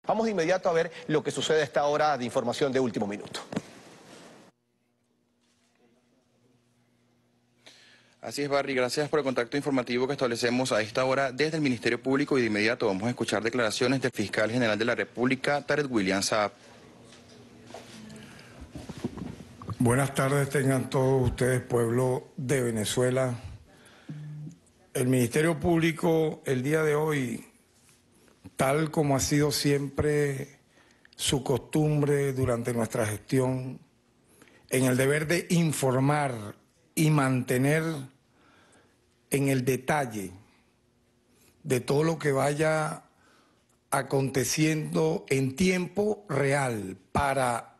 Vamos de inmediato a ver lo que sucede a esta hora de información de último minuto. Así es, Barry, gracias por el contacto informativo que establecemos a esta hora desde el Ministerio Público y de inmediato vamos a escuchar declaraciones del Fiscal General de la República, Tarek William Saab. Buenas tardes tengan todos ustedes, pueblo de Venezuela. El Ministerio Público el día de hoy, tal como ha sido siempre su costumbre durante nuestra gestión, en el deber de informar y mantener en el detalle de todo lo que vaya aconteciendo en tiempo real para,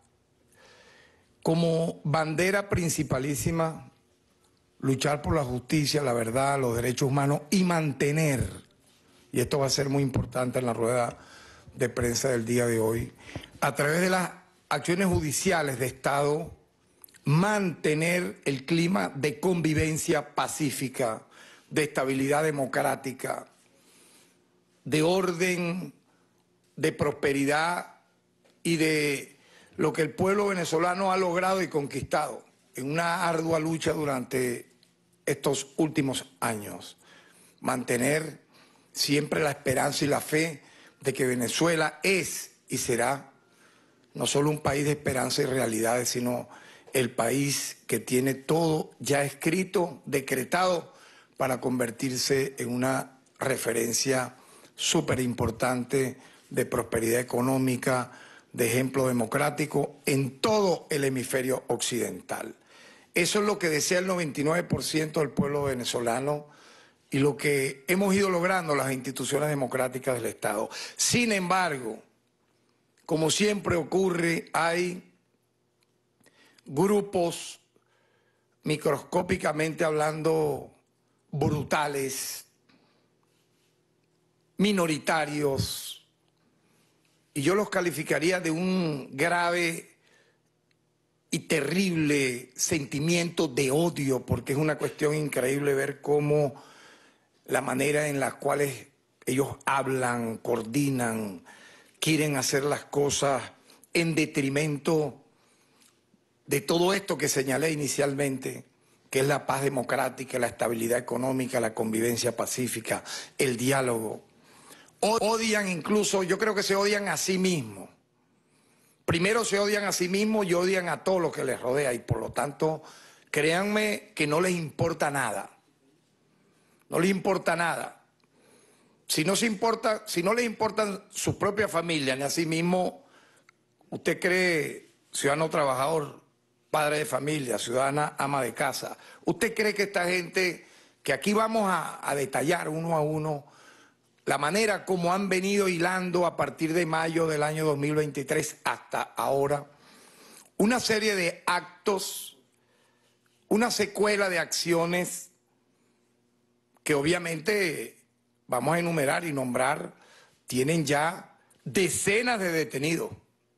como bandera principalísima, luchar por la justicia, la verdad, los derechos humanos y mantener, y esto va a ser muy importante en la rueda de prensa del día de hoy, a través de las acciones judiciales de Estado, mantener el clima de convivencia pacífica, de estabilidad democrática, de orden, de prosperidad y de lo que el pueblo venezolano ha logrado y conquistado en una ardua lucha durante estos últimos años. Mantener siempre la esperanza y la fe de que Venezuela es y será no solo un país de esperanza y realidades, sino el país que tiene todo ya escrito, decretado, para convertirse en una referencia súper importante de prosperidad económica, de ejemplo democrático en todo el hemisferio occidental. Eso es lo que desea el 99% del pueblo venezolano y lo que hemos ido logrando las instituciones democráticas del Estado. Sin embargo, como siempre ocurre, hay grupos, microscópicamente hablando, brutales, minoritarios, y yo los calificaría de un grave y terrible sentimiento de odio, porque es una cuestión increíble ver cómo la manera en la cual ellos hablan, coordinan, quieren hacer las cosas en detrimento de todo esto que señalé inicialmente, que es la paz democrática, la estabilidad económica, la convivencia pacífica, el diálogo. Odian incluso, yo creo que se odian a sí mismos. Primero se odian a sí mismos y odian a todo lo que les rodea y por lo tanto, créanme que no les importa nada. No les importa nada. Si no les importan su propia familia ni a sí mismo, usted cree, ciudadano trabajador, padre de familia, ciudadana ama de casa, ¿usted cree que esta gente, que aquí vamos a detallar uno a uno, la manera como han venido hilando a partir de mayo del año 2023 hasta ahora, una serie de actos, una secuela de acciones que obviamente vamos a enumerar y nombrar, tienen ya decenas de detenidos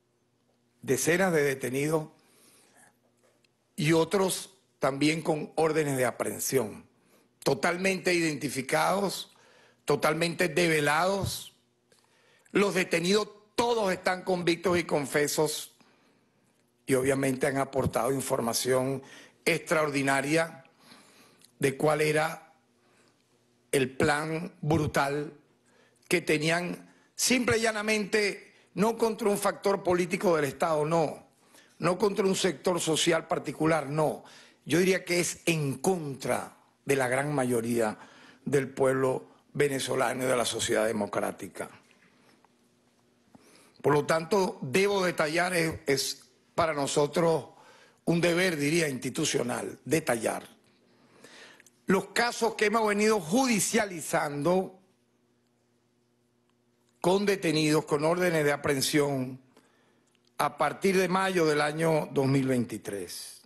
y otros también con órdenes de aprehensión, totalmente identificados, totalmente develados. Los detenidos todos están convictos y confesos y obviamente han aportado información extraordinaria de cuál era el plan brutal que tenían simple y llanamente, no contra un factor político del Estado, no contra un sector social particular, no. Yo diría que es en contra de la gran mayoría del pueblo venezolano y de la sociedad democrática. Por lo tanto, debo detallar, es para nosotros un deber, diría, institucional, detallar los casos que hemos venido judicializando con detenidos, con órdenes de aprehensión, a partir de mayo del año 2023.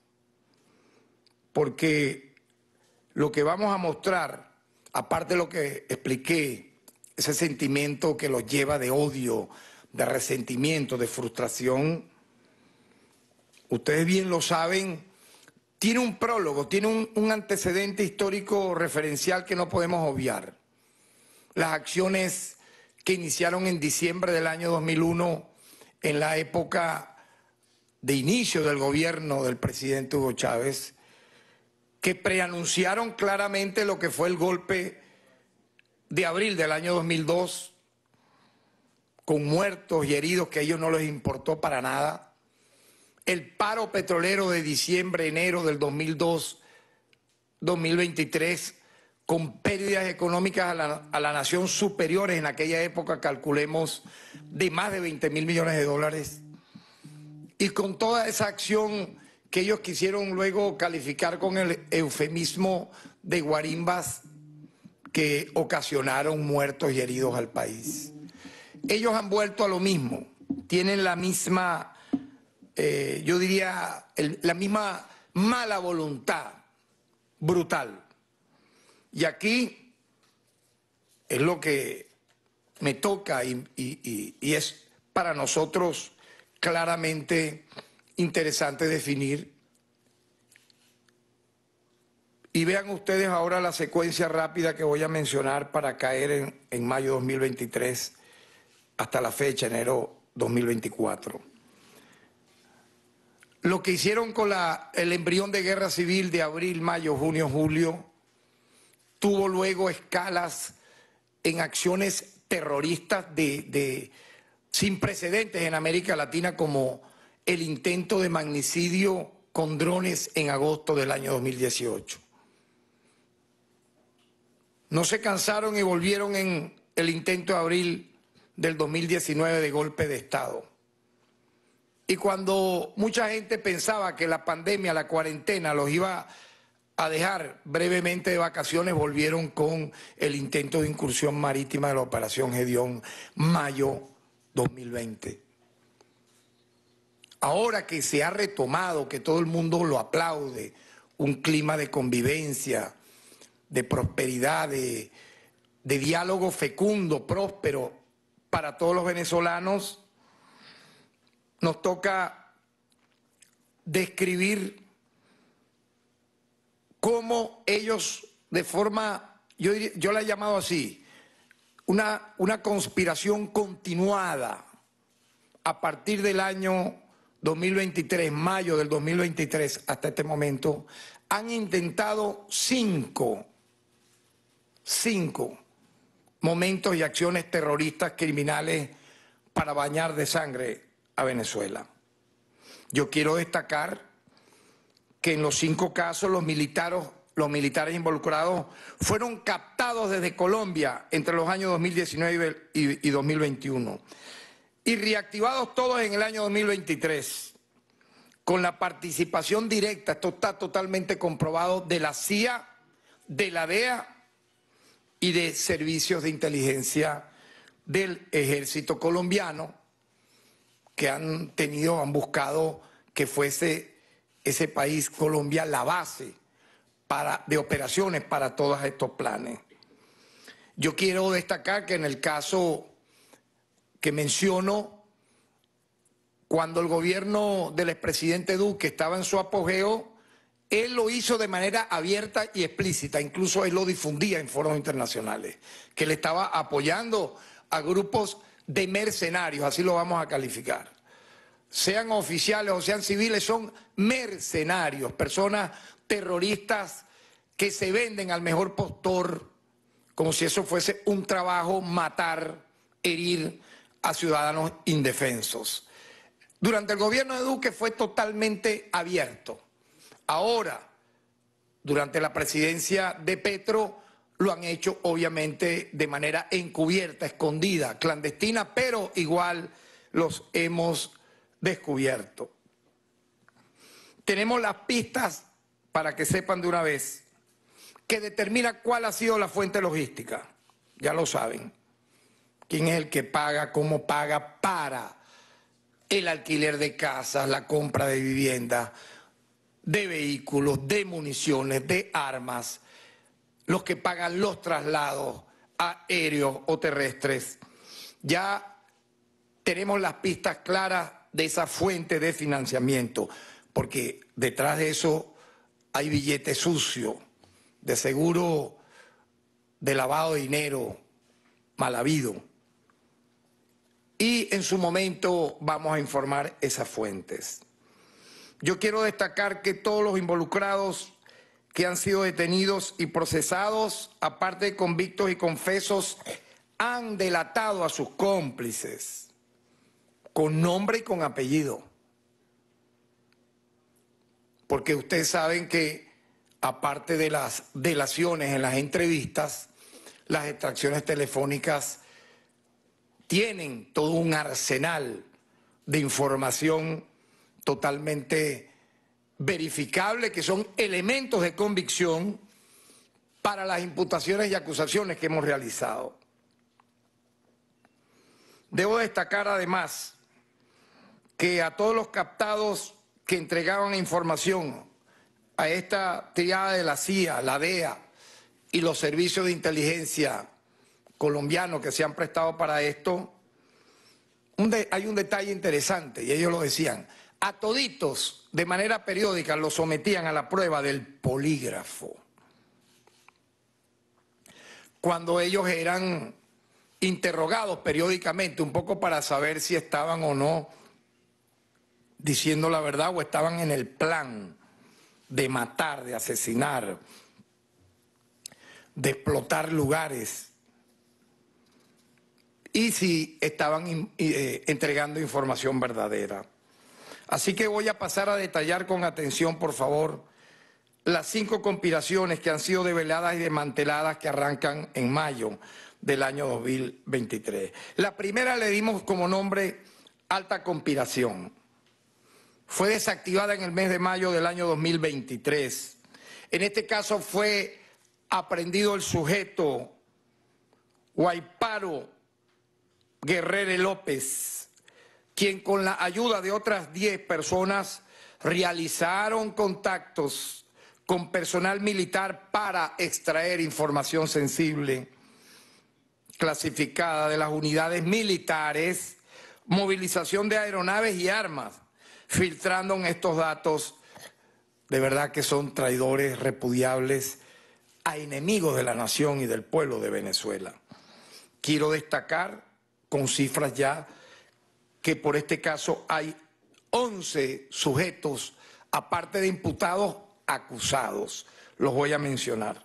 Porque lo que vamos a mostrar, aparte de lo que expliqué, ese sentimiento que los lleva de odio, de resentimiento, de frustración, ustedes bien lo saben, tiene un prólogo, tiene un antecedente histórico referencial que no podemos obviar. Las acciones que iniciaron en diciembre del año 2001, en la época de inicio del gobierno del presidente Hugo Chávez, que preanunciaron claramente lo que fue el golpe de abril del año 2002, con muertos y heridos que a ellos no les importó para nada, el paro petrolero de diciembre, enero del 2002, 2023, con pérdidas económicas a la nación superiores en aquella época, calculemos, de más de 20.000 millones de dólares, y con toda esa acción que ellos quisieron luego calificar con el eufemismo de guarimbas que ocasionaron muertos y heridos al país. Ellos han vuelto a lo mismo, tienen la misma, yo diría, la misma mala voluntad brutal. Y aquí es lo que me toca y es para nosotros claramente interesante definir. Y vean ustedes ahora la secuencia rápida que voy a mencionar para caer en mayo 2023 hasta la fecha, enero 2024. Lo que hicieron con el embrión de guerra civil de abril, mayo, junio, julio, tuvo luego escalas en acciones terroristas sin precedentes en América Latina, como el intento de magnicidio con drones en agosto del año 2018. No se cansaron y volvieron en el intento de abril del 2019 de golpe de Estado. Y cuando mucha gente pensaba que la pandemia, la cuarentena los iba a dejar brevemente de vacaciones, volvieron con el intento de incursión marítima de la Operación Gedeón, mayo 2020. Ahora que se ha retomado, que todo el mundo lo aplaude, un clima de convivencia, de prosperidad, de diálogo fecundo, próspero para todos los venezolanos, nos toca describir cómo ellos de forma, yo la he llamado así, una conspiración continuada a partir del año 2023, mayo del 2023 hasta este momento, han intentado cinco momentos y acciones terroristas criminales para bañar de sangre a Venezuela. Yo quiero destacar que en los 5 casos los militares involucrados fueron captados desde Colombia entre los años 2019 y 2021 y reactivados todos en el año 2023 con la participación directa, esto está totalmente comprobado, de la CIA, de la DEA y de servicios de inteligencia del ejército colombiano, que han buscado que fuese ese país, Colombia, la base de operaciones para todos estos planes. Yo quiero destacar que en el caso que menciono, cuando el gobierno del expresidente Duque estaba en su apogeo, él lo hizo de manera abierta y explícita, incluso él lo difundía en foros internacionales, que él estaba apoyando a grupos de mercenarios, así lo vamos a calificar. Sean oficiales o sean civiles, son mercenarios, personas terroristas que se venden al mejor postor, como si eso fuese un trabajo, matar, herir a ciudadanos indefensos. Durante el gobierno de Duque fue totalmente abierto. Ahora, durante la presidencia de Petro, lo han hecho obviamente de manera encubierta, escondida, clandestina, pero igual los hemos descubierto. Tenemos las pistas, para que sepan de una vez, que determina cuál ha sido la fuente logística. Ya lo saben. ¿Quién es el que paga, cómo paga para el alquiler de casas, la compra de viviendas, de vehículos, de municiones, de armas, los que pagan los traslados aéreos o terrestres? Ya tenemos las pistas claras de esa fuente de financiamiento, porque detrás de eso hay billete sucio, de seguro de lavado de dinero mal habido. y en su momento vamos a informar esas fuentes. Yo quiero destacar que todos los involucrados que han sido detenidos y procesados, aparte de convictos y confesos, han delatado a sus cómplices con nombre y con apellido. Porque ustedes saben que, aparte de las delaciones en las entrevistas, las extracciones telefónicas tienen todo un arsenal de información totalmente verificable, que son elementos de convicción para las imputaciones y acusaciones que hemos realizado. Debo destacar además que a todos los captados que entregaban información a esta triada de la CIA, la DEA y los servicios de inteligencia colombianos que se han prestado para esto, hay un detalle interesante, y ellos lo decían: a toditos de manera periódica los sometían a la prueba del polígrafo. Cuando ellos eran interrogados periódicamente, un poco para saber si estaban o no diciendo la verdad o estaban en el plan de matar, de asesinar, de explotar lugares, y si estaban entregando información verdadera. Así que voy a pasar a detallar con atención, por favor, las 5 conspiraciones que han sido develadas y desmanteladas, que arrancan en mayo del año 2023. La primera le dimos como nombre Alta Conspiración. Fue desactivada en el mes de mayo del año 2023. En este caso fue aprehendido el sujeto Guaiparo Guerrero López, quien con la ayuda de otras 10 personas realizaron contactos con personal militar para extraer información sensible, clasificada, de las unidades militares, movilización de aeronaves y armas, filtrando en estos datos, de verdad que son traidores repudiables a enemigos de la nación y del pueblo de Venezuela. Quiero destacar con cifras ya que por este caso hay 11 sujetos, aparte de imputados, acusados. Los voy a mencionar: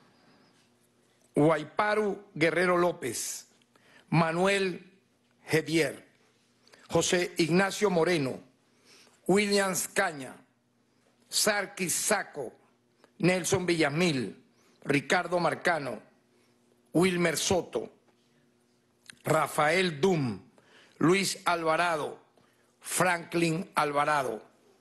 Guaiparo Guerrero López, Manuel Hedier, José Ignacio Moreno, Williams Caña, Sarkis Saco, Nelson Villamil, Ricardo Marcano, Wilmer Soto, Rafael Dum, Luis Alvarado, Franklin Alvarado.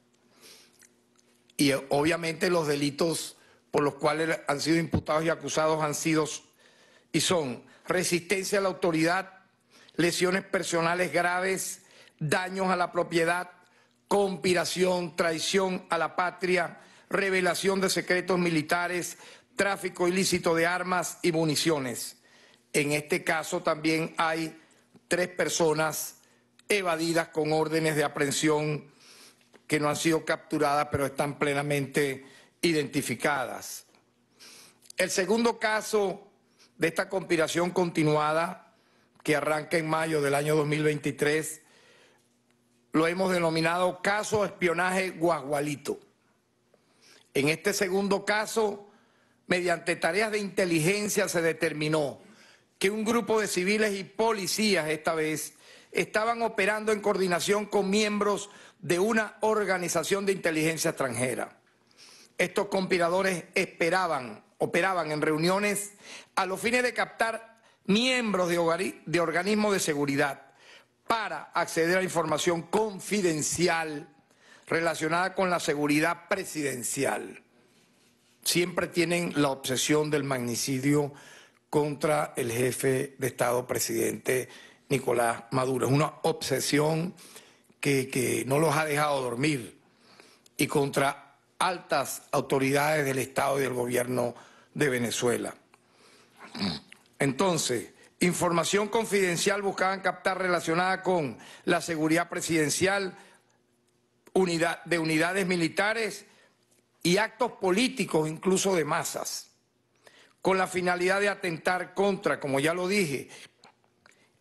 Y obviamente los delitos por los cuales han sido imputados y acusados han sido y son resistencia a la autoridad, lesiones personales graves, daños a la propiedad, conspiración, traición a la patria, revelación de secretos militares, tráfico ilícito de armas y municiones. En este caso también hay 3 personas evadidas con órdenes de aprehensión que no han sido capturadas, pero están plenamente identificadas. El segundo caso de esta conspiración continuada, que arranca en mayo del año 2023, lo hemos denominado caso espionaje Guasgualito. En este segundo caso, mediante tareas de inteligencia se determinó que un grupo de civiles y policías, esta vez, estaban operando en coordinación con miembros de una organización de inteligencia extranjera. Estos conspiradores operaban en reuniones a los fines de captar miembros de organismos de seguridad para acceder a información confidencial relacionada con la seguridad presidencial. Siempre tienen la obsesión del magnicidio contra el jefe de Estado, presidente Nicolás Maduro. Es una obsesión que no los ha dejado dormir, y contra altas autoridades del Estado y del gobierno de Venezuela. Entonces, información confidencial buscaban captar relacionada con la seguridad presidencial, de unidades militares y actos políticos, incluso de masas, con la finalidad de atentar contra, como ya lo dije,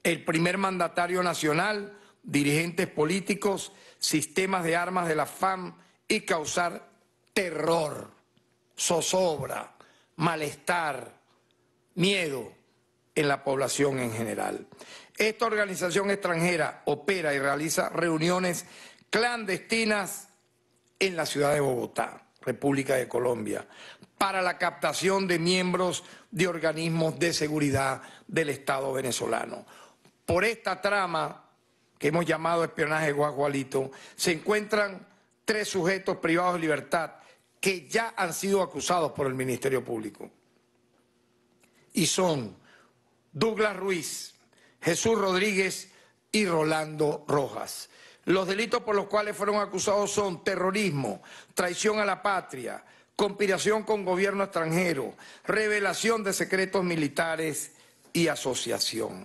el primer mandatario nacional, dirigentes políticos, sistemas de armas de la FARC y causar terror, zozobra, malestar, miedo en la población en general. Esta organización extranjera opera y realiza reuniones clandestinas en la ciudad de Bogotá, República de Colombia, para la captación de miembros de organismos de seguridad del Estado venezolano. Por esta trama, que hemos llamado espionaje guagualito, se encuentran 3 sujetos privados de libertad que ya han sido acusados por el Ministerio Público. Y son Douglas Ruiz, Jesús Rodríguez y Rolando Rojas. Los delitos por los cuales fueron acusados son terrorismo, traición a la patria, conspiración con gobierno extranjero, revelación de secretos militares y asociación.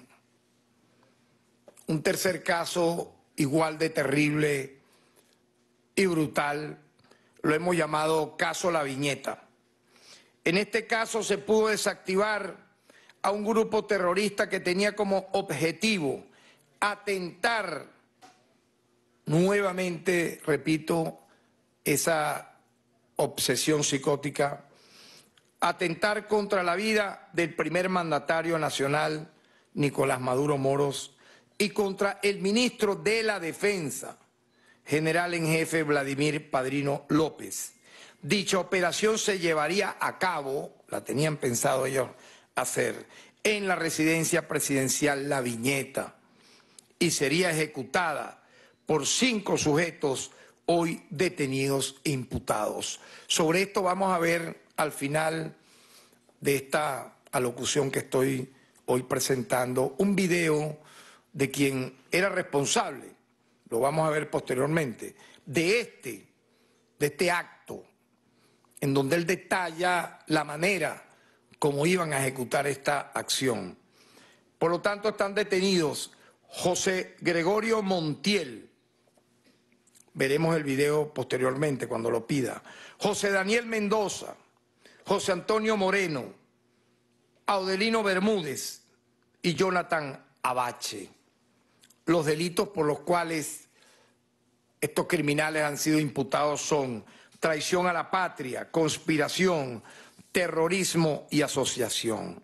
Un tercer caso igual de terrible y brutal lo hemos llamado caso La Viñeta. En este caso se pudo desactivar a un grupo terrorista que tenía como objetivo atentar nuevamente, repito, esa obsesión psicótica, atentar contra la vida del primer mandatario nacional, Nicolás Maduro Moros, y contra el ministro de la Defensa, general en jefe Vladimir Padrino López. Dicha operación se llevaría a cabo, la tenían pensado ellos hacer, en la residencia presidencial La Viñeta y sería ejecutada por 5 sujetos hoy detenidos e imputados. Sobre esto vamos a ver al final de esta alocución que estoy hoy presentando un video de quien era responsable, lo vamos a ver posteriormente, de este acto, en donde él detalla la manera como iban a ejecutar esta acción. Por lo tanto, están detenidos José Gregorio Montiel, veremos el video posteriormente cuando lo pida, José Daniel Mendoza, José Antonio Moreno, Audelino Bermúdez y Jonathan Abache. Los delitos por los cuales estos criminales han sido imputados son traición a la patria, conspiración, terrorismo y asociación.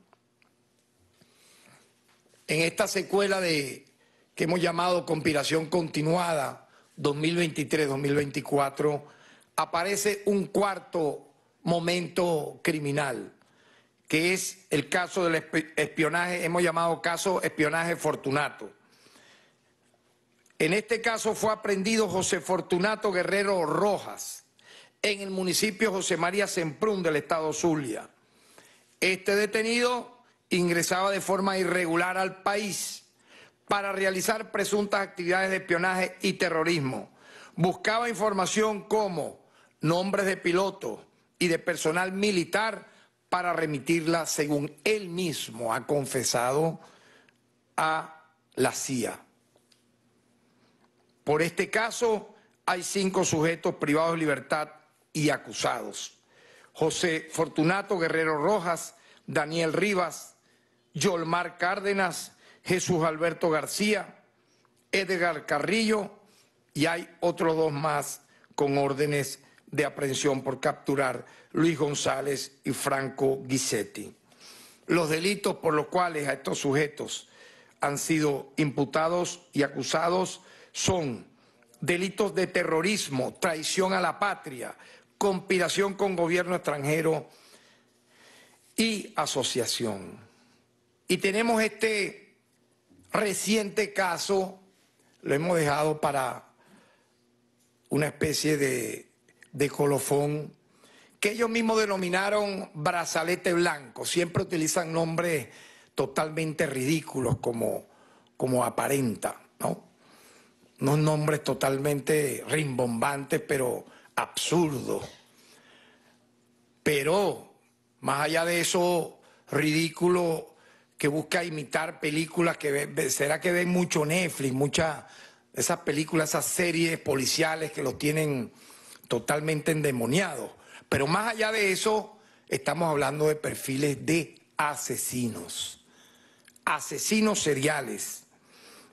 En esta secuela que hemos llamado conspiración continuada 2023-2024, aparece un cuarto momento criminal, que es el caso del espionaje, hemos llamado caso espionaje Fortunato. En este caso fue aprehendido José Fortunato Guerrero Rojas, en el municipio José María Semprún del estado Zulia. Este detenido ingresaba de forma irregular al país para realizar presuntas actividades de espionaje y terrorismo. Buscaba información como nombres de pilotos y de personal militar para remitirla, según él mismo ha confesado, a la CIA. Por este caso hay 5 sujetos privados de libertad y acusados: José Fortunato Guerrero Rojas, Daniel Rivas, Yolmar Cárdenas, Jesús Alberto García, Edgar Carrillo, y hay otros 2 más con órdenes de aprehensión por capturar: Luis González y Franco Guisetti. Los delitos por los cuales a estos sujetos han sido imputados y acusados son delitos de terrorismo, traición a la patria, conspiración con gobierno extranjero y asociación. Y tenemos este reciente caso, lo hemos dejado para una especie de colofón, que ellos mismos denominaron brazalete blanco. Siempre utilizan nombres totalmente ridículos como aparenta, ¿no? Unos nombres totalmente rimbombantes, pero absurdos. Pero, más allá de eso ridículo, que busca imitar películas que será que ven mucho Netflix, esas películas, esas series policiales que los tienen totalmente endemoniados. Pero más allá de eso, estamos hablando de perfiles de asesinos seriales,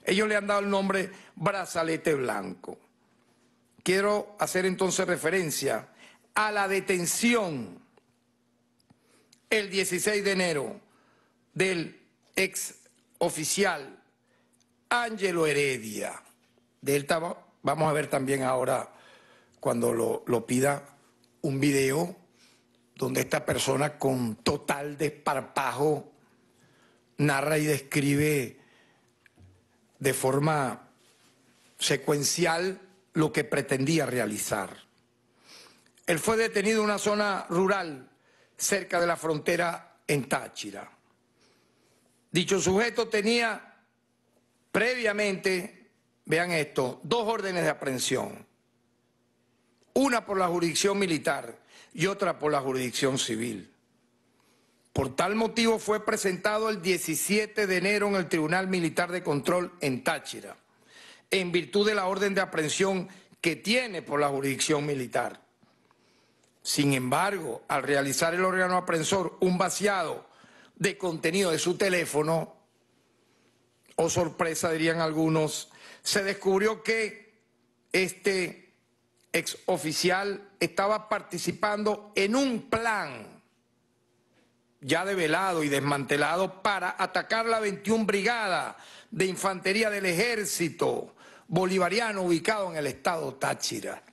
Ellos le han dado el nombre brazalete blanco. Quiero hacer entonces referencia a la detención el 16 de enero del ex oficial Ángelo Heredia. De él vamos a ver también ahora, cuando lo pida, un video donde esta persona con total desparpajo narra y describe de forma secuencial lo que pretendía realizar. Él fue detenido en una zona rural cerca de la frontera en Táchira. Dicho sujeto tenía previamente, vean esto, 2 órdenes de aprehensión. Una por la jurisdicción militar y otra por la jurisdicción civil. Por tal motivo fue presentado el 17 de enero en el Tribunal Militar de Control en Táchira, en virtud de la orden de aprehensión que tiene por la jurisdicción militar. Sin embargo, al realizar el órgano aprehensor un vaciado de contenido de su teléfono, oh sorpresa dirían algunos, se descubrió que este exoficial estaba participando en un plan ya develado y desmantelado para atacar la 21 Brigada de Infantería del Ejército Bolivariano ubicado en el estado Táchira,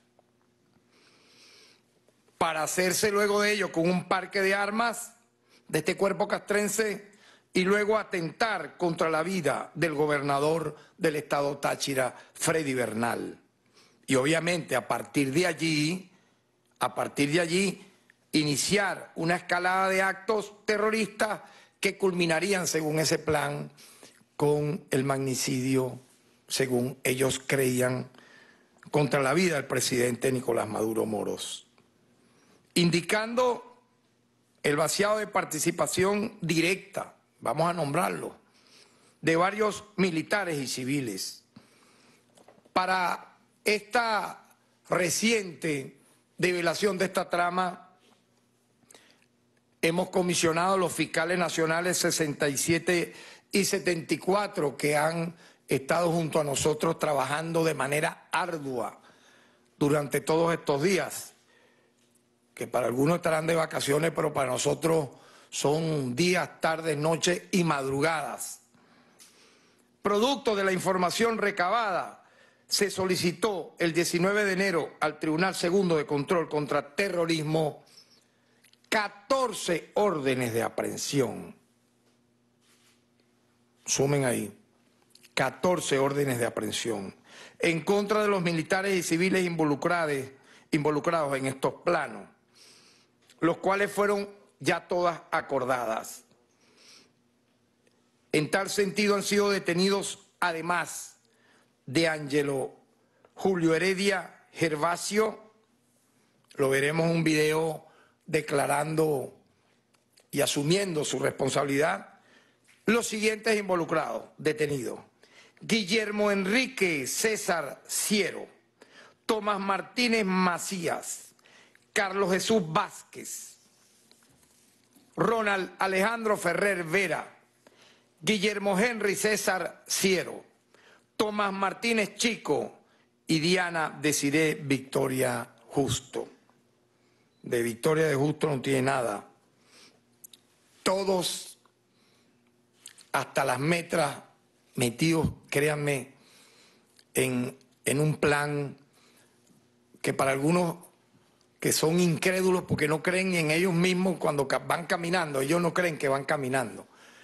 para hacerse luego de ello con un parque de armas de este cuerpo castrense y luego atentar contra la vida del gobernador del estado Táchira, Freddy Bernal. Y obviamente a partir de allí, iniciar una escalada de actos terroristas que culminarían, según ese plan, con el magnicidio, según ellos creían, contra la vida del presidente Nicolás Maduro Moros, indicando el vaciado de participación directa, vamos a nombrarlo, de varios militares y civiles. Para esta reciente develación de esta trama, hemos comisionado a los fiscales nacionales 67 y 74 que han estado junto a nosotros trabajando de manera ardua durante todos estos días, que para algunos estarán de vacaciones, pero para nosotros son días, tardes, noches y madrugadas. Producto de la información recabada, se solicitó el 19 de enero al Tribunal Segundo de Control contra Terrorismo 14 órdenes de aprehensión. Sumen ahí, 14 órdenes de aprehensión en contra de los militares y civiles involucrados en estos planos, los cuales fueron ya todas acordadas. En tal sentido han sido detenidos, además de Ángelo Julio Heredia Gervasio, lo veremos en un video declarando y asumiendo su responsabilidad, los siguientes involucrados, detenidos: Guillermo Enrique César Ciero, Tomás Martínez Macías, Carlos Jesús Vázquez, Ronald Alejandro Ferrer Vera, Guillermo Henry César Ciero, Tomás Martínez Chico y Diana Desiré Victoria Justo. De Victoria de Justo no tiene nada. Todos, hasta las metras, metidos, créanme, en un plan que para algunos que son incrédulos porque no creen en ellos mismos cuando van caminando, ellos no creen que van caminando.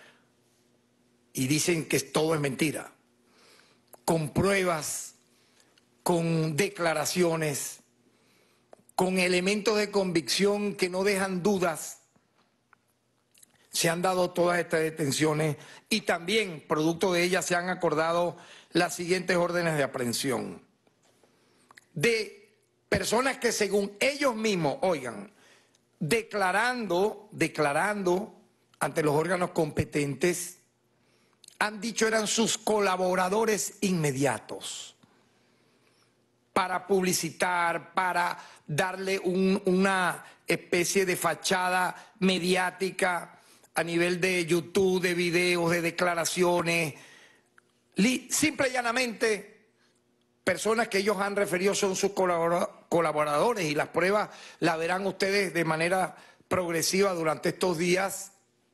Y dicen que todo es mentira. Con pruebas, con declaraciones, con elementos de convicción que no dejan dudas, se han dado todas estas detenciones y también, producto de ellas, se han acordado las siguientes órdenes de aprehensión de personas que, según ellos mismos, oigan, declarando ante los órganos competentes, han dicho eran sus colaboradores inmediatos para publicitar, para darle una especie de fachada mediática a nivel de YouTube, de videos, de declaraciones, simple y llanamente, personas que ellos han referido son sus colaboradores, y las pruebas las verán ustedes de manera progresiva durante estos días,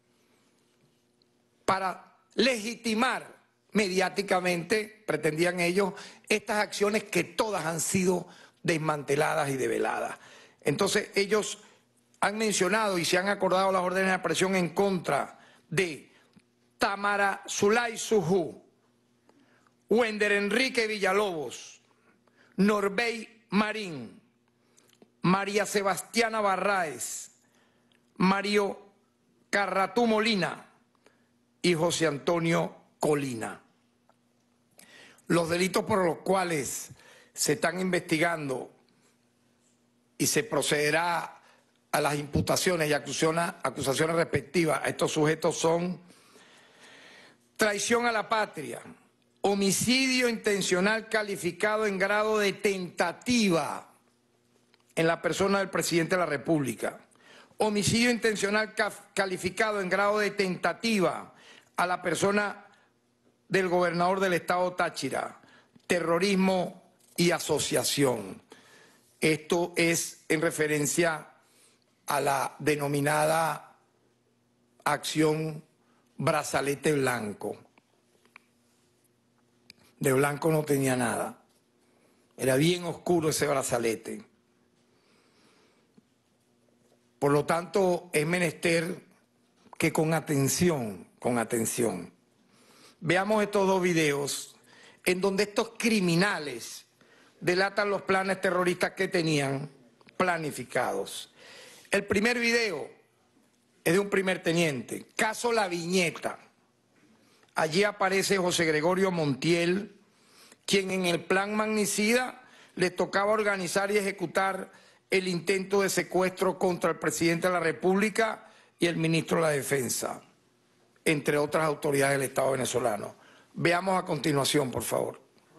para legitimar mediáticamente, pretendían ellos, estas acciones que todas han sido desmanteladas y develadas. Entonces ellos han mencionado y se han acordado las órdenes de aprehensión en contra de Tamara Zulay Sujú, Wender Enrique Villalobos, Norbey Marín, María Sebastiana Barraez, Mario Carratú Molina y José Antonio Colina. Los delitos por los cuales se están investigando y se procederá a las imputaciones y acusaciones respectivas a estos sujetos son traición a la patria, homicidio intencional calificado en grado de tentativa en la persona del presidente de la República, homicidio intencional calificado en grado de tentativa a la persona del gobernador del estado Táchira, terrorismo y asociación. Esto es en referencia a la denominada acción brazalete blanco. De blanco no tenía nada. Era bien oscuro ese brazalete. Por lo tanto, es menester que con atención, veamos estos dos videos en donde estos criminales delatan los planes terroristas que tenían planificados. El primer video es de un primer teniente, caso La Viñeta. Allí aparece José Gregorio Montiel, quien en el plan magnicida le tocaba organizar y ejecutar el intento de secuestro contra el presidente de la República y el ministro de la Defensa, entre otras autoridades del Estado venezolano. Veamos a continuación, por favor.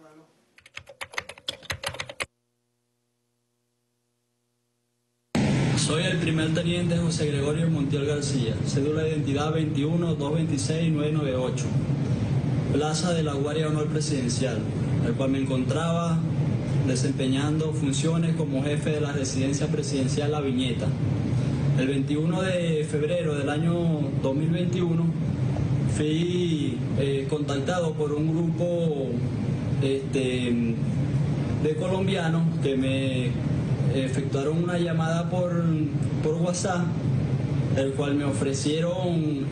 Soy el primer teniente José Gregorio Montiel García, cédula de identidad 21-226-998, plaza de la Guardia de Honor Presidencial, el cual me encontraba desempeñando funciones como jefe de la residencia presidencial La Viñeta. El 21 de febrero del año 2021 fui contactado por un grupo de colombianos que me efectuaron una llamada por WhatsApp, el cual me ofrecieron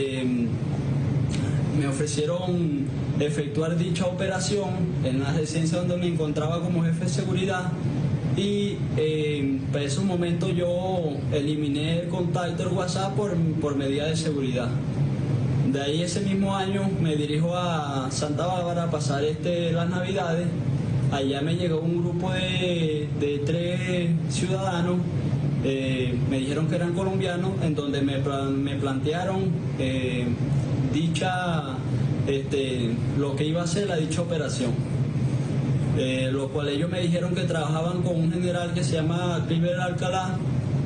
efectuar dicha operación en la residencia donde me encontraba como jefe de seguridad, y para esos momentos yo eliminé el contacto del WhatsApp por medida de seguridad. De ahí ese mismo año me dirijo a Santa Bárbara a pasar las Navidades. Allá me llegó un grupo de 3 ciudadanos, me dijeron que eran colombianos, en donde me plantearon lo que iba a ser dicha operación. Lo cual ellos me dijeron que trabajaban con un general que se llama Cliver Alcalá,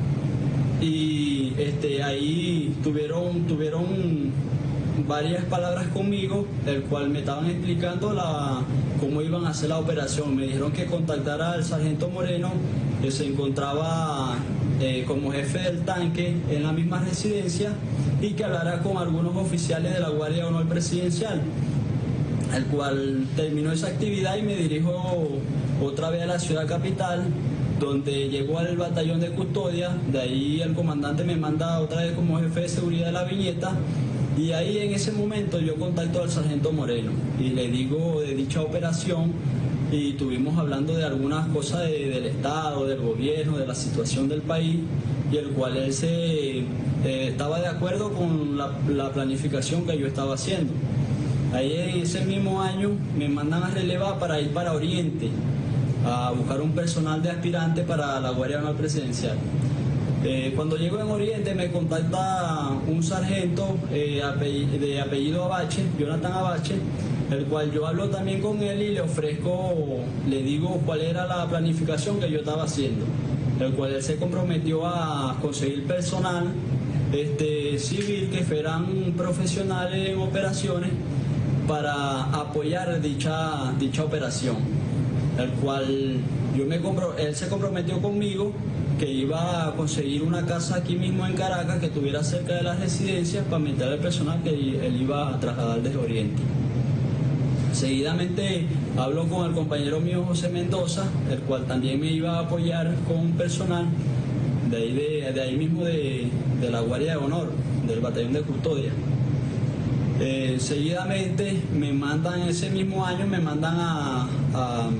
y ahí tuvieron varias palabras conmigo, el cual me estaban explicando cómo iban a hacer la operación. Me dijeron que contactara al sargento Moreno, que se encontraba como jefe del tanque en la misma residencia, y que hablara con algunos oficiales de la Guardia de Honor Presidencial, al cual terminó esa actividad y me dirijo otra vez a la ciudad capital, donde llegó al batallón de custodia. De ahí el comandante me manda otra vez como jefe de seguridad de La Viñeta, y ahí en ese momento yo contacto al sargento Moreno y le digo de dicha operación, y estuvimos hablando de algunas cosas del Estado, del gobierno, de la situación del país, y el cual él estaba de acuerdo con la planificación que yo estaba haciendo. Ahí en ese mismo año me mandan a relevar para ir para Oriente, a buscar un personal de aspirante para la Guardia de Honor Presidencial. Cuando llego en Oriente me contacta un sargento de apellido Abache, Jonathan Abache, el cual yo hablo también con él y le digo cuál era la planificación que yo estaba haciendo, el cual él se comprometió a conseguir personal civil que fueran profesionales en operaciones, para apoyar dicha operación, el cual él se comprometió conmigo que iba a conseguir una casa aquí mismo en Caracas que estuviera cerca de las residencias para meter al personal que él iba a trasladar desde Oriente. Seguidamente hablo con el compañero mío José Mendoza, el cual también me iba a apoyar con personal de ahí mismo de la Guardia de Honor, del Batallón de Custodia. Seguidamente me mandan ese mismo año, me mandan a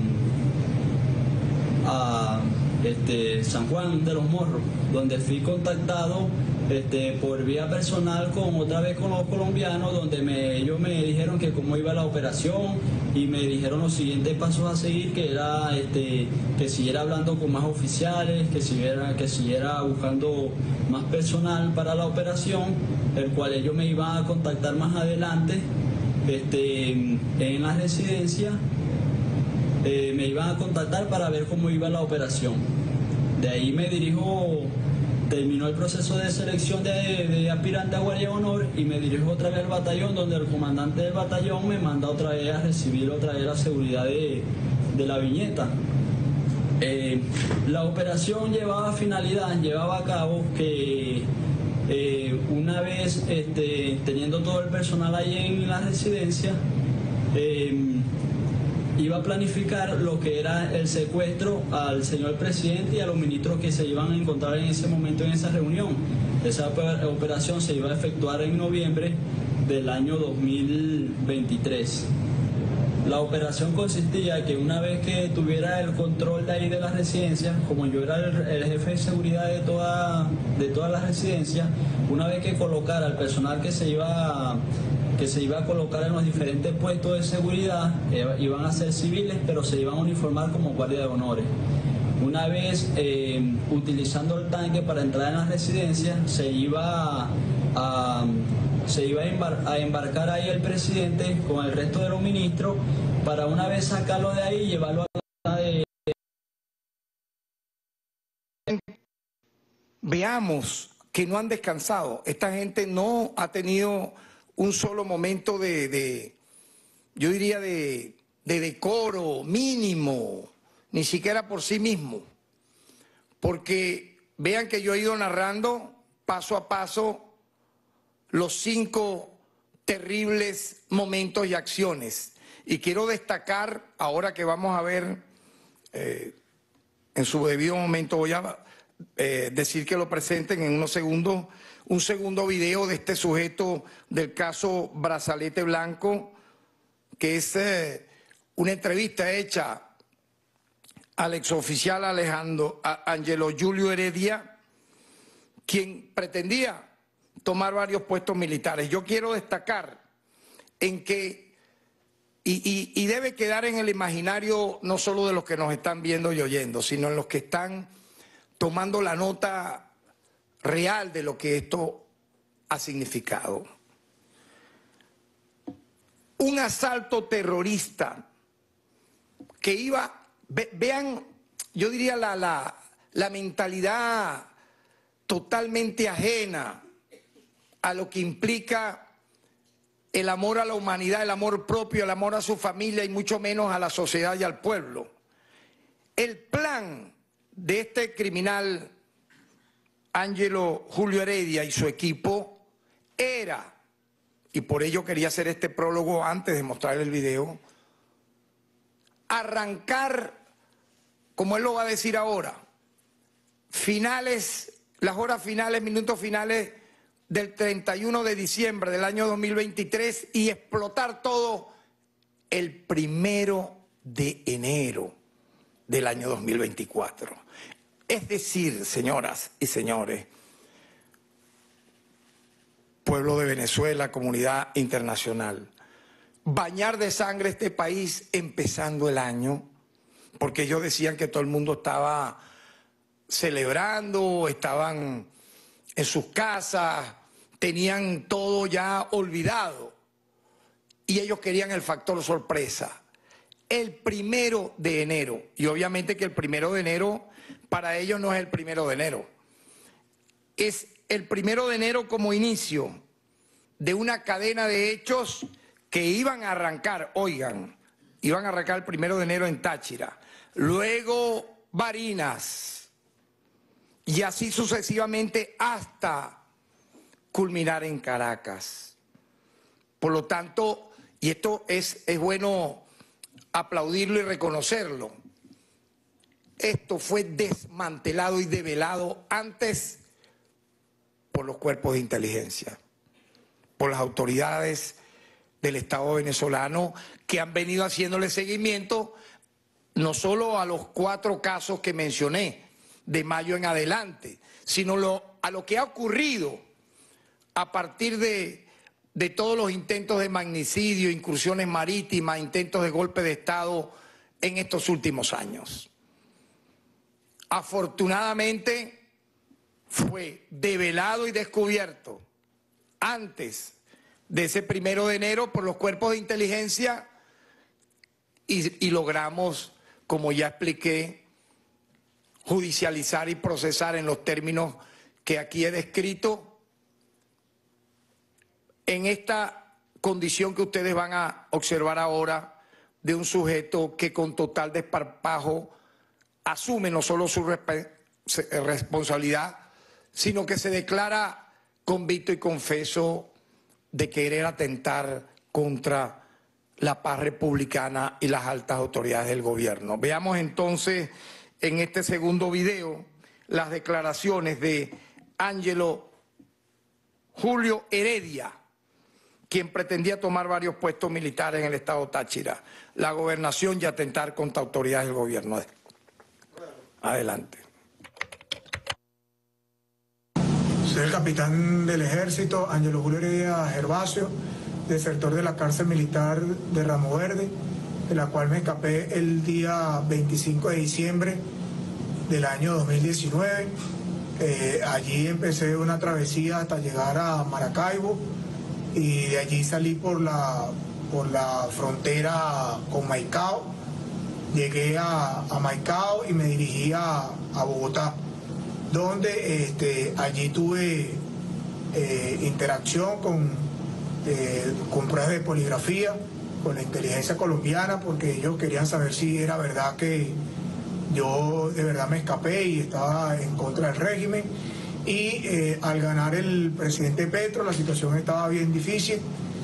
San Juan de los Morros, donde fui contactado por vía personal otra vez con los colombianos, donde ellos me dijeron que cómo iba la operación y me dijeron los siguientes pasos a seguir, que era que siguiera hablando con más oficiales, que siguiera buscando más personal para la operación, el cual ellos me iban a contactar más adelante en la residencia. Me iban a contactar para ver cómo iba la operación. De ahí terminó el proceso de selección de aspirante a Guardia de Honor y me dirijo otra vez al batallón, donde el comandante del batallón me manda otra vez a recibir otra vez la seguridad de la viñeta. La operación llevaba a cabo que una vez teniendo todo el personal ahí en la residencia, iba a planificar lo que era el secuestro al señor presidente y a los ministros que se iban a encontrar en ese momento en esa reunión. Esa operación se iba a efectuar en noviembre del año 2023. La operación consistía en que una vez que tuviera el control de ahí de las residencias, como yo era el jefe de seguridad de todas las residencias, una vez que colocara al personal que se iba a colocar en los diferentes puestos de seguridad, iban a ser civiles, pero se iban a uniformar como guardia de honores. Una vez utilizando el tanque para entrar en las residencias, se iba a embarcar ahí el presidente con el resto de los ministros para una vez sacarlo de ahí y llevarlo a la de... Veamos que no han descansado. Esta gente no ha tenido un solo momento yo diría, de decoro mínimo, ni siquiera por sí mismo. Porque vean que yo he ido narrando paso a paso los 5 terribles momentos y acciones. Y quiero destacar, ahora que vamos a ver, en su debido momento voy a decir que lo presenten en unos segundos, un segundo video de este sujeto del caso Brazalete Blanco, que es una entrevista hecha al exoficial Ángelo Julio Heredia, quien pretendía tomar varios puestos militares. Yo quiero destacar en que, y debe quedar en el imaginario no solo de los que nos están viendo y oyendo, sino en los que están tomando la nota real de lo que esto ha significado. Un asalto terrorista que iba, vean, yo diría la mentalidad totalmente ajena a lo que implica el amor a la humanidad, el amor propio, el amor a su familia y mucho menos a la sociedad y al pueblo. El plan de este criminal Ángelo Julio Heredia y su equipo era, y por ello quería hacer este prólogo antes de mostrar el video, arrancar, como él lo va a decir ahora, las horas finales, minutos finales del 31 de diciembre del año 2023 y explotar todo el 1 de enero del año 2024. Es decir, señoras y señores, pueblo de Venezuela, comunidad internacional, bañar de sangre este país empezando el año, porque ellos decían que todo el mundo estaba celebrando, estaban en sus casas, tenían todo ya olvidado y ellos querían el factor sorpresa. El 1 de enero, y obviamente que el 1 de enero para ellos no es el 1 de enero, es el 1 de enero como inicio de una cadena de hechos que iban a arrancar, oigan, iban a arrancar el 1 de enero en Táchira, luego Barinas, y así sucesivamente hasta culminar en Caracas. Por lo tanto, y esto es bueno aplaudirlo y reconocerlo, esto fue desmantelado y develado antes por los cuerpos de inteligencia, por las autoridades del Estado venezolano que han venido haciéndole seguimiento no solo a los 4 casos que mencioné de mayo en adelante, sino a lo que ha ocurrido a partir de todos los intentos de magnicidio, incursiones marítimas, intentos de golpe de Estado en estos últimos años. Afortunadamente fue develado y descubierto antes de ese 1 de enero por los cuerpos de inteligencia y logramos, como ya expliqué, judicializar y procesar en los términos que aquí he descrito, en esta condición que ustedes van a observar ahora de un sujeto que con total desparpajo asume no solo su responsabilidad, sino que se declara convicto y confeso de querer atentar contra la paz republicana y las altas autoridades del gobierno. Veamos entonces en este segundo video las declaraciones de Ángelo Julio Heredia, quien pretendía tomar varios puestos militares en el estado Táchira, la gobernación y atentar contra autoridades del gobierno. Adelante. Soy el capitán del ejército, Ángelo Julio Heredia Gervasio, desertor de la cárcel militar de Ramo Verde, de la cual me escapé el día 25 de diciembre del año 2019. Allí empecé una travesía hasta llegar a Maracaibo y de allí salí por la frontera con Maicao. Llegué a Maicao y me dirigí a Bogotá, donde allí tuve interacción con pruebas de poligrafía, con la inteligencia colombiana, porque ellos querían saber si era verdad que yo de verdad me escapé y estaba en contra del régimen. Y al ganar el presidente Petro, la situación estaba bien difícil,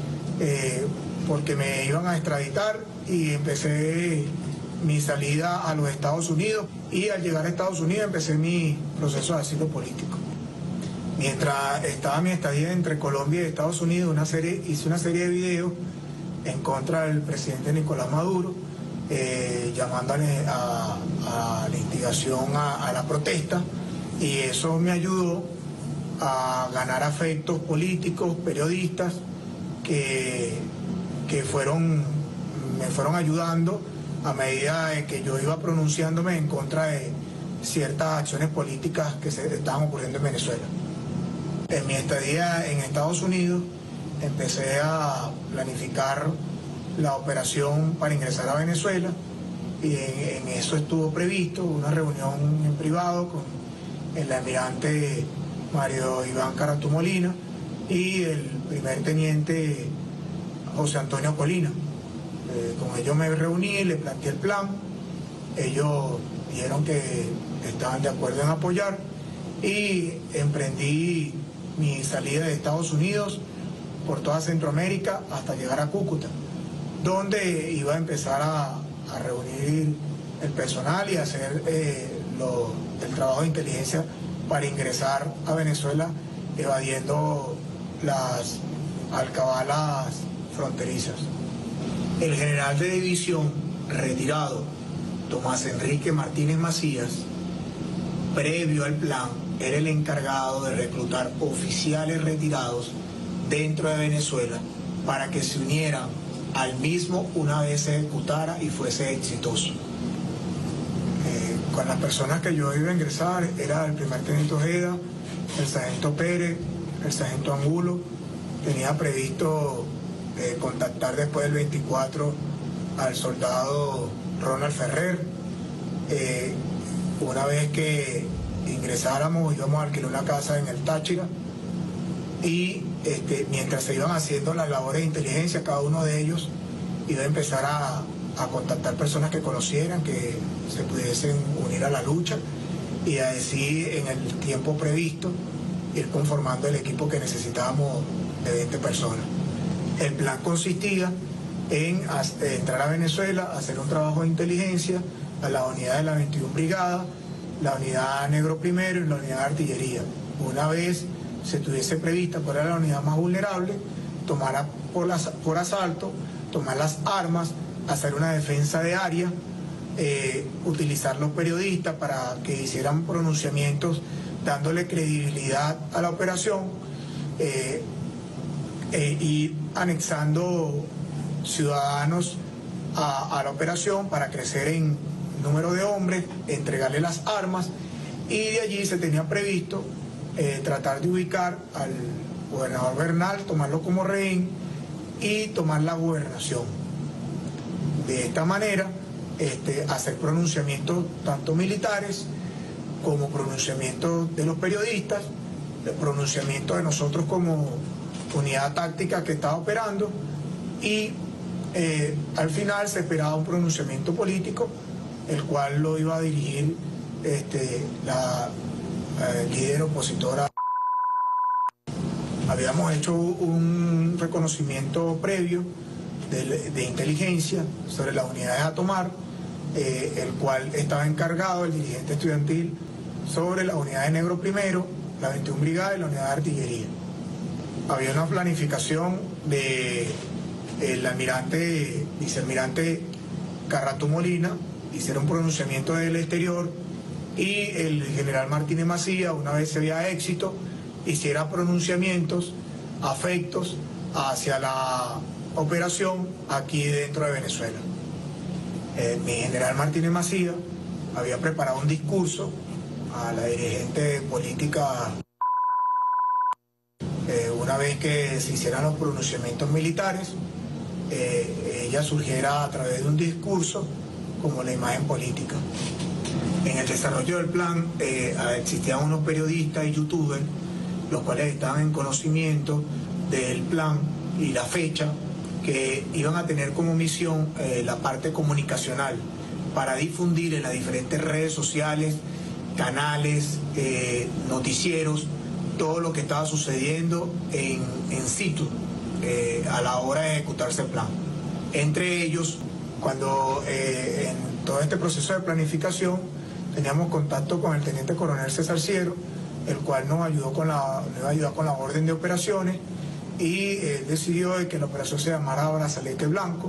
porque me iban a extraditar y empecé mi salida a los Estados Unidos, y al llegar a Estados Unidos empecé mi proceso de asilo político. Mientras estaba mi estadía entre Colombia y Estados Unidos, hice una serie de videos en contra del presidente Nicolás Maduro, llamándole a la instigación a la protesta, y eso me ayudó a ganar afectos políticos, periodistas, que me fueron ayudando a medida de que yo iba pronunciándome en contra de ciertas acciones políticas que se estaban ocurriendo en Venezuela. En mi estadía en Estados Unidos empecé a planificar la operación para ingresar a Venezuela, y en eso estuvo previsto una reunión en privado con el almirante Mario Iván Carato Molina y el primer teniente José Antonio Colina. Con ellos me reuní, le planteé el plan, ellos dijeron que estaban de acuerdo en apoyar, y emprendí mi salida de Estados Unidos por toda Centroamérica hasta llegar a Cúcuta, donde iba a empezar a reunir el personal y hacer el trabajo de inteligencia para ingresar a Venezuela, evadiendo las alcabalas fronterizas. El general de división retirado, Tomás Enrique Martínez Macías, previo al plan, era el encargado de reclutar oficiales retirados dentro de Venezuela para que se unieran al mismo una vez se ejecutara y fuese exitoso. Con las personas que yo iba a ingresar era el primer teniente Ojeda, el sargento Pérez, el sargento Angulo. Tenía previsto contactar después del 24 al soldado Ronald Ferrer. Una vez que ingresáramos íbamos a alquilar una casa en el Táchira, y mientras se iban haciendo las labores de inteligencia, cada uno de ellos iba a empezar a contactar personas que conocieran, que se pudiesen unir a la lucha y así en el tiempo previsto ir conformando el equipo que necesitábamos de 20 personas. El plan consistía en entrar a Venezuela, hacer un trabajo de inteligencia a la unidad de la 21 Brigada, la unidad Negro Primero y la unidad de artillería. Una vez se tuviese prevista cuál era la unidad más vulnerable, tomar por asalto, tomar las armas, hacer una defensa de área, utilizar los periodistas para que hicieran pronunciamientos dándole credibilidad a la operación y anexando ciudadanos a la operación para crecer en número de hombres, entregarle las armas y de allí se tenía previsto tratar de ubicar al gobernador Bernal, tomarlo como rehén y tomar la gobernación. De esta manera, hacer pronunciamientos tanto militares como pronunciamientos de los periodistas, el pronunciamiento de nosotros como unidad táctica que estaba operando y al final se esperaba un pronunciamiento político, el cual lo iba a dirigir la líder opositora. Habíamos hecho un reconocimiento previo de inteligencia sobre las unidades a tomar, el cual estaba encargado el dirigente estudiantil sobre la unidad de Negro Primero, la 21 Brigada y la unidad de artillería. Había una planificación del vicealmirante Carratú Molina, hicieron pronunciamiento del exterior y el general Martínez Macía, una vez se veía éxito, hiciera pronunciamientos afectos hacia la operación aquí dentro de Venezuela. Mi general Martínez Macía había preparado un discurso a la dirigente política una vez que se hicieran los pronunciamientos militares, ella surgiera a través de un discurso como la imagen política. En el desarrollo del plan existían unos periodistas y youtubers, los cuales estaban en conocimiento del plan y la fecha, que iban a tener como misión la parte comunicacional para difundir en las diferentes redes sociales, canales, noticieros, todo lo que estaba sucediendo en situ a la hora de ejecutarse el plan. Entre ellos, cuando en todo este proceso de planificación teníamos contacto con el teniente coronel César Ciero, el cual nos ayudó con la orden de operaciones y decidió de que la operación se llamara Brazalete Blanco.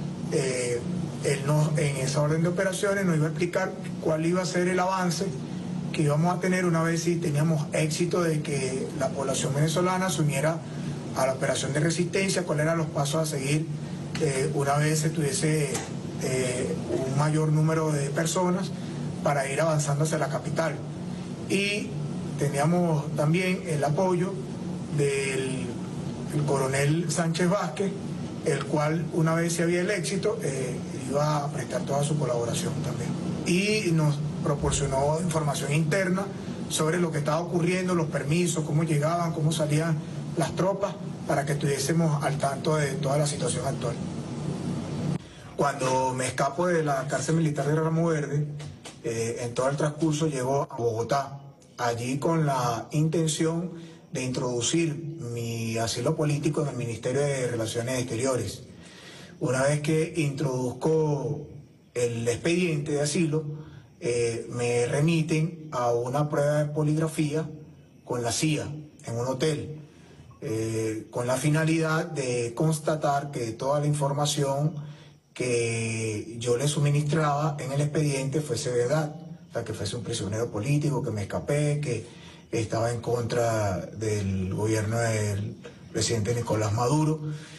En esa orden de operaciones nos iba a explicar cuál iba a ser el avance que íbamos a tener una vez si teníamos éxito de que la población venezolana se uniera a la operación de resistencia, cuáles eran los pasos a seguir una vez se tuviese un mayor número de personas para ir avanzando hacia la capital. Y teníamos también el apoyo del coronel Sánchez Vázquez, el cual una vez se había el éxito iba a prestar toda su colaboración también. Y nos proporcionó información interna sobre lo que estaba ocurriendo, los permisos, cómo llegaban, cómo salían las tropas, para que estuviésemos al tanto de toda la situación actual. Cuando me escapo de la cárcel militar de Ramo Verde, en todo el transcurso llego a Bogotá, allí con la intención de introducir mi asilo político en el Ministerio de Relaciones Exteriores. Una vez que introduzco el expediente de asilo, me remiten a una prueba de poligrafía con la CIA en un hotel, con la finalidad de constatar que toda la información que yo le suministraba en el expediente fuese verdad, o sea, que fuese un prisionero político, que me escapé, que estaba en contra del gobierno del presidente Nicolás Maduro.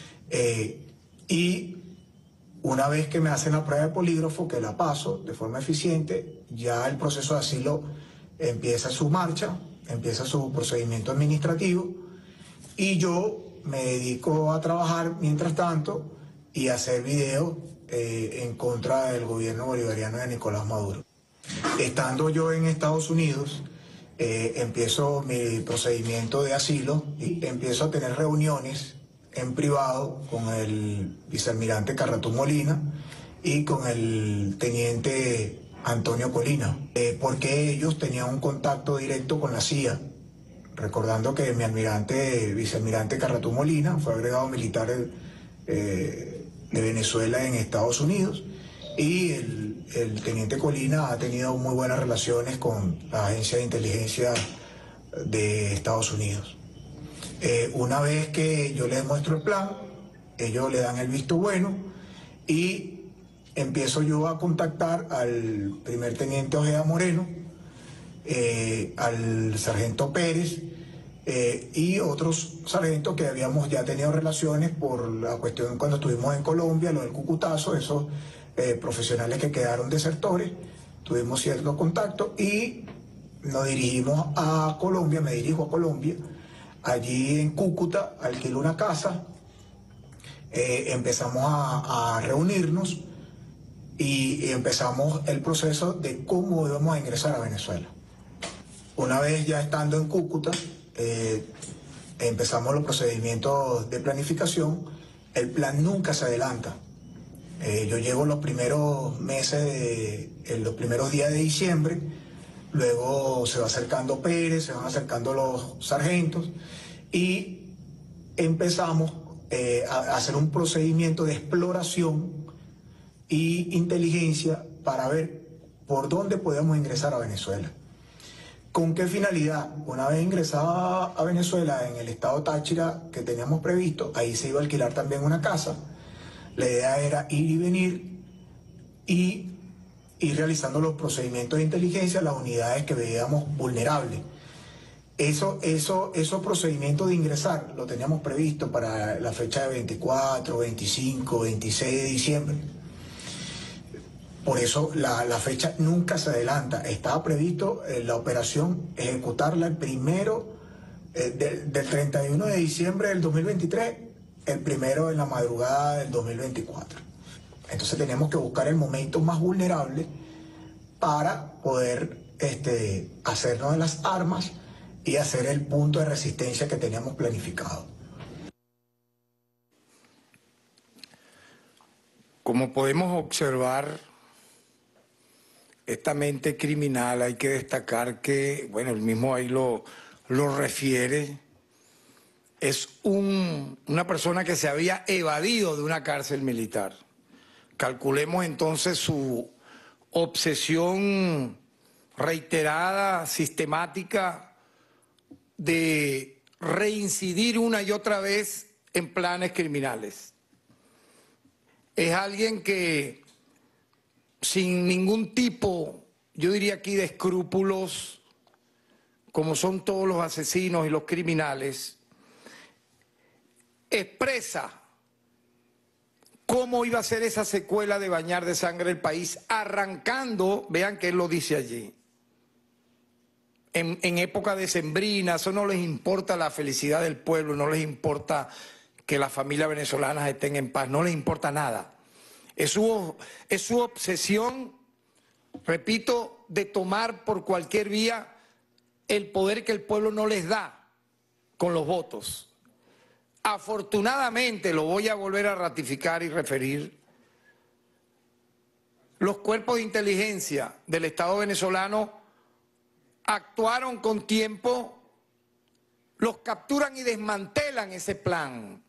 Y una vez que me hacen la prueba de polígrafo, que la paso de forma eficiente, ya el proceso de asilo empieza su marcha, empieza su procedimiento administrativo y yo me dedico a trabajar mientras tanto y a hacer videos en contra del gobierno bolivariano de Nicolás Maduro. Estando yo en Estados Unidos, empiezo mi procedimiento de asilo y empiezo a tener reuniones en privado con el vicealmirante Carratú Molina y con el teniente Antonio Colina, porque ellos tenían un contacto directo con la CIA. Recordando que mi vicealmirante Carratú Molina fue agregado militar de Venezuela en Estados Unidos y el teniente Colina ha tenido muy buenas relaciones con la agencia de inteligencia de Estados Unidos. Una vez que yo les muestro el plan, ellos le dan el visto bueno y empiezo yo a contactar al primer teniente Ojeda Moreno, al sargento Pérez y otros sargentos que habíamos ya tenido relaciones por la cuestión cuando estuvimos en Colombia, lo del Cucutazo, esos profesionales que quedaron desertores, tuvimos cierto contacto y nos dirigimos a Colombia, me dirijo a Colombia, allí en Cúcuta alquilo una casa, empezamos a reunirnos y empezamos el proceso de cómo íbamos a ingresar a Venezuela. Una vez ya estando en Cúcuta, empezamos los procedimientos de planificación. El plan nunca se adelanta. Yo llevo los primeros meses, los primeros días de diciembre, luego se va acercando Pérez, se van acercando los sargentos y empezamos a hacer un procedimiento de exploración y inteligencia para ver por dónde podemos ingresar a Venezuela. ¿Con qué finalidad? Una vez ingresada a Venezuela, en el estado Táchira que teníamos previsto, ahí se iba a alquilar también una casa. La idea era ir y venir y ir realizando los procedimientos de inteligencia a las unidades que veíamos vulnerables. Esos procedimientos de ingresar lo teníamos previsto para la fecha de 24, 25, 26 de diciembre. Por eso la fecha nunca se adelanta. Estaba previsto la operación ejecutarla el primero del 31 de diciembre del 2023, el primero en la madrugada del 2024. Entonces tenemos que buscar el momento más vulnerable para poder hacernos de las armas y hacer el punto de resistencia que teníamos planificado. Como podemos observar, esta mente criminal, hay que destacar que, bueno, el mismo ahí lo refiere, es una persona que se había evadido de una cárcel militar. Calculemos entonces su obsesión reiterada, sistemática, de reincidir una y otra vez en planes criminales. Es alguien que sin ningún tipo, yo diría aquí, de escrúpulos, como son todos los asesinos y los criminales, expresa cómo iba a ser esa secuela de bañar de sangre el país, arrancando, vean que él lo dice allí, en época decembrina. Eso no les importa la felicidad del pueblo, no les importa que las familias venezolanas estén en paz, no les importa nada. Es su obsesión, repito, de tomar por cualquier vía el poder que el pueblo no les da con los votos. Afortunadamente, lo voy a volver a ratificar y referir, los cuerpos de inteligencia del Estado venezolano actuaron con tiempo, los capturan y desmantelan ese plan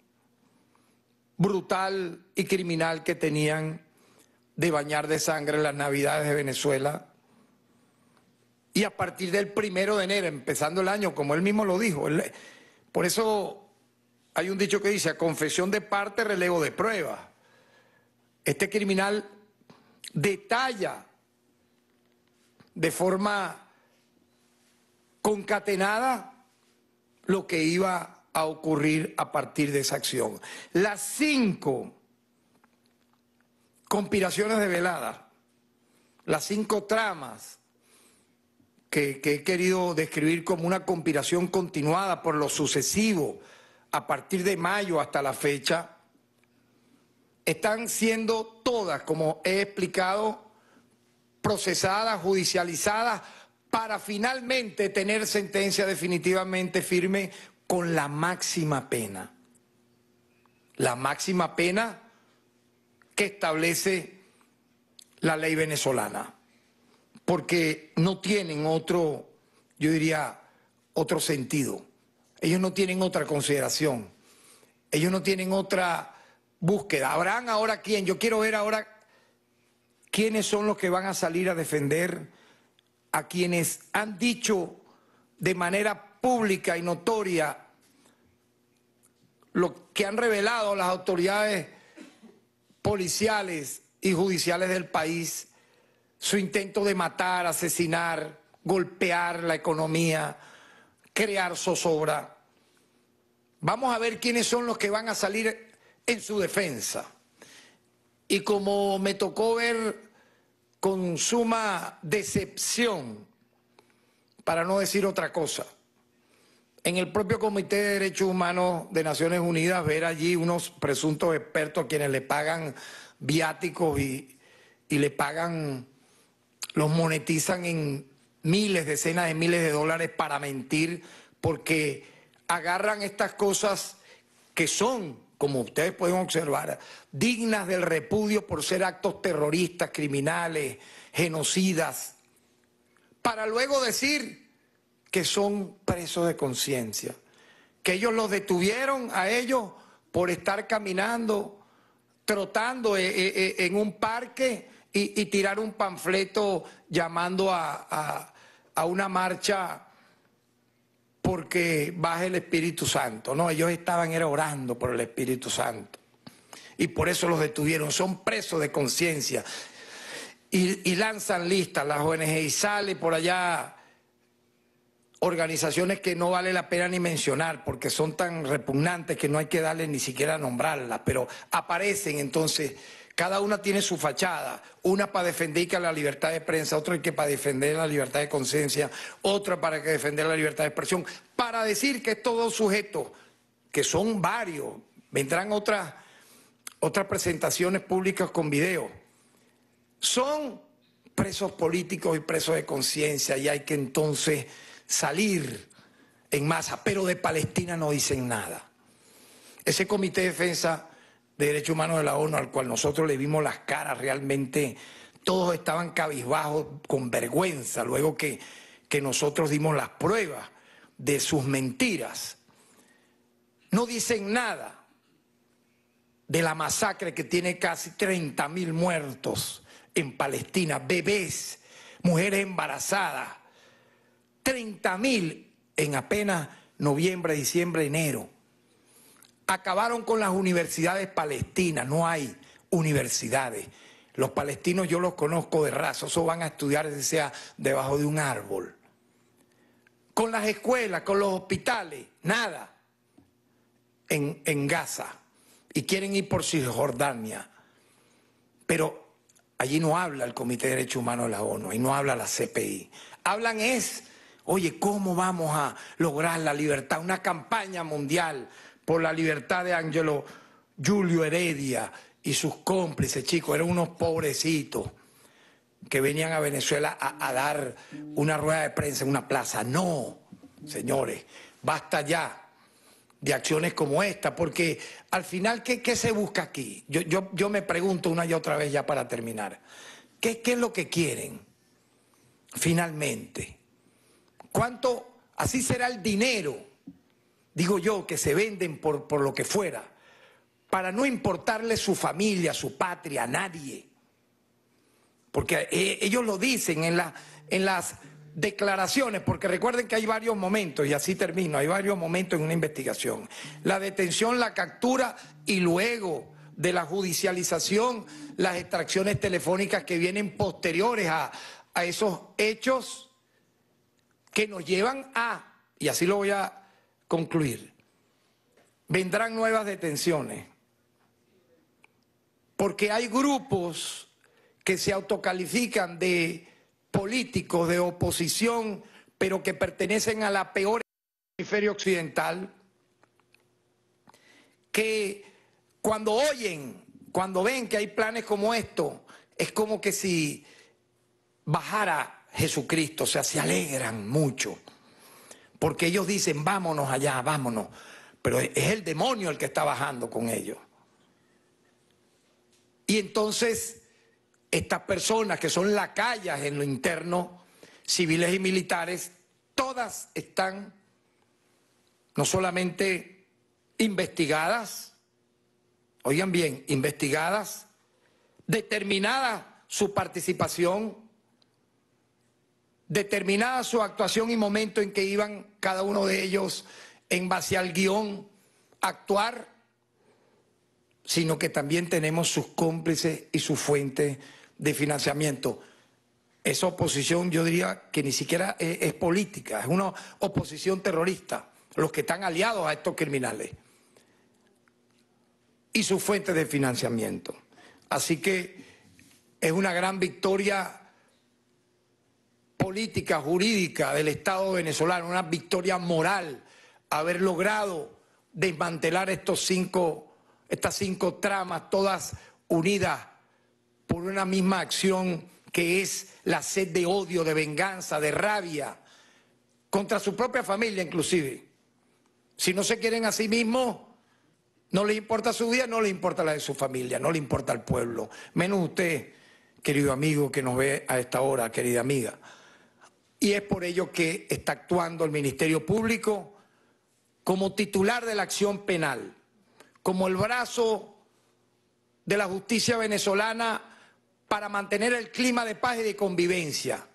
brutal y criminal que tenían de bañar de sangre las Navidades de Venezuela. Y a partir del 1 de enero, empezando el año, como él mismo lo dijo, por eso hay un dicho que dice, a confesión de parte, relevo de prueba. Este criminal detalla de forma concatenada lo que iba a ocurrir a partir de esa acción. Las 5 conspiraciones de velada, las 5 tramas que he querido describir como una conspiración continuada por lo sucesivo a partir de mayo hasta la fecha, están siendo todas, como he explicado, procesadas, judicializadas para finalmente tener sentencia definitivamente firme con la máxima pena. La máxima pena que establece la ley venezolana, porque no tienen otro, yo diría, otro sentido. Ellos no tienen otra consideración, ellos no tienen otra búsqueda. ¿Habrán ahora quién? Yo quiero ver ahora quiénes son los que van a salir a defender a quienes han dicho de manera pública y notoria lo que han revelado las autoridades policiales y judiciales del país, su intento de matar, asesinar, golpear la economía, crear zozobra. Vamos a ver quiénes son los que van a salir en su defensa. Y como me tocó ver con suma decepción, para no decir otra cosa, en el propio Comité de Derechos Humanos de Naciones Unidas, ver allí unos presuntos expertos a quienes le pagan viáticos y le pagan, los monetizan en miles, decenas de miles de dólares para mentir, porque agarran estas cosas que son, como ustedes pueden observar, dignas del repudio por ser actos terroristas, criminales, genocidas, para luego decir que son presos de conciencia, que ellos los detuvieron a ellos por estar caminando, trotando en un parque y tirar un panfleto llamando a una marcha porque baje el Espíritu Santo. No, ellos estaban orando por el Espíritu Santo y por eso los detuvieron. Son presos de conciencia y lanzan listas las ONG y sale por allá organizaciones que no vale la pena ni mencionar porque son tan repugnantes que no hay que darle ni siquiera nombrarlas, pero aparecen entonces, cada una tiene su fachada, una para defender la libertad de prensa, otra que para defender la libertad de conciencia, otra para defender la libertad de expresión, para decir que estos dos sujetos, que son varios, vendrán otras presentaciones públicas con video, son presos políticos y presos de conciencia y hay que entonces salir en masa, pero de Palestina no dicen nada. Ese Comité de Defensa de Derechos Humanos de la ONU, al cual nosotros le vimos las caras, realmente todos estaban cabizbajos, con vergüenza, luego que nosotros dimos las pruebas de sus mentiras. No dicen nada de la masacre que tiene casi 30.000 muertos en Palestina, bebés, mujeres embarazadas, 30.000 en apenas noviembre, diciembre, enero. Acabaron con las universidades palestinas, no hay universidades. Los palestinos yo los conozco de raza, eso van a estudiar desde sea debajo de un árbol. Con las escuelas, con los hospitales, nada en Gaza. Y quieren ir por Cisjordania. Pero allí no habla el Comité de Derechos Humanos de la ONU, y no habla la CPI. Hablan oye, ¿cómo vamos a lograr la libertad? Una campaña mundial por la libertad de Ángelo Julio Heredia y sus cómplices, chicos, eran unos pobrecitos que venían a Venezuela a dar una rueda de prensa en una plaza. No, señores, basta ya de acciones como esta, porque al final, ¿qué se busca aquí? Yo me pregunto una y otra vez ya para terminar, ¿qué es lo que quieren finalmente? ¿Cuánto, así será el dinero, digo yo, que se venden por lo que fuera, para no importarle su familia, su patria, a nadie? Porque ellos lo dicen en las declaraciones, porque recuerden que hay varios momentos, y así termino, hay varios momentos en una investigación. La detención, la captura y luego de la judicialización, las extracciones telefónicas que vienen posteriores a esos hechos que nos llevan a, y así lo voy a concluir, vendrán nuevas detenciones, porque hay grupos que se autocalifican de políticos de oposición, pero que pertenecen a la peor hemisferio occidental, que cuando ven que hay planes como estos, es como que si bajara Jesucristo, o sea, se alegran mucho, porque ellos dicen, vámonos allá, vámonos, pero es el demonio el que está bajando con ellos. Y entonces, estas personas que son lacayas en lo interno, civiles y militares, todas están no solamente investigadas, oigan bien, investigadas, determinada su participación, determinada su actuación y momento en que iban cada uno de ellos en base al guión a actuar, sino que también tenemos sus cómplices y su fuente de financiamiento. Esa oposición yo diría que ni siquiera es política, es una oposición terrorista, los que están aliados a estos criminales y sus fuentes de financiamiento. Así que es una gran victoria política, jurídica del Estado venezolano, una victoria moral, haber logrado desmantelar estas cinco tramas, todas unidas por una misma acción que es la sed de odio, de venganza, de rabia, contra su propia familia inclusive. Si no se quieren a sí mismos, no les importa su vida, no les importa la de su familia, no le importa al pueblo, menos usted, querido amigo que nos ve a esta hora, querida amiga. Y es por ello que está actuando el Ministerio Público como titular de la acción penal, como el brazo de la justicia venezolana para mantener el clima de paz y de convivencia.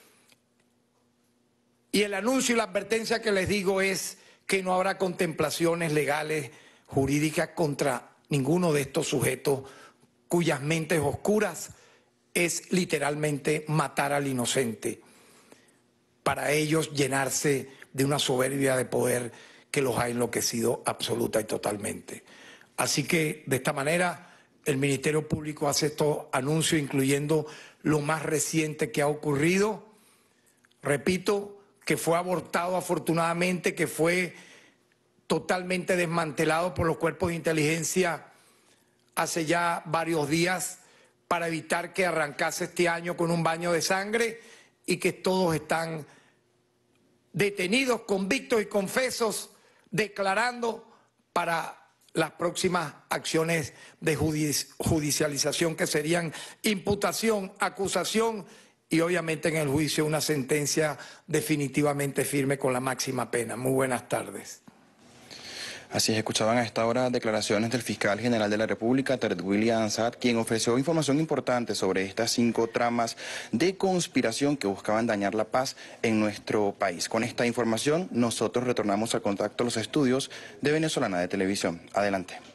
Y el anuncio y la advertencia que les digo es que no habrá contemplaciones legales, jurídicas contra ninguno de estos sujetos cuyas mentes oscuras es literalmente matar al inocente, para ellos llenarse de una soberbia de poder que los ha enloquecido absoluta y totalmente. Así que de esta manera el Ministerio Público hace estos anuncios, incluyendo lo más reciente que ha ocurrido. Repito, que fue abortado afortunadamente, que fue totalmente desmantelado por los cuerpos de inteligencia hace ya varios días para evitar que arrancase este año con un baño de sangre, y que todos están detenidos, convictos y confesos, declarando para las próximas acciones de judicialización, que serían imputación, acusación y obviamente en el juicio una sentencia definitivamente firme con la máxima pena. Muy buenas tardes. Así es, escuchaban a esta hora declaraciones del fiscal general de la República, Tarek William Saab, quien ofreció información importante sobre estas 5 tramas de conspiración que buscaban dañar la paz en nuestro país. Con esta información, nosotros retornamos al contacto a los estudios de Venezolana de Televisión. Adelante.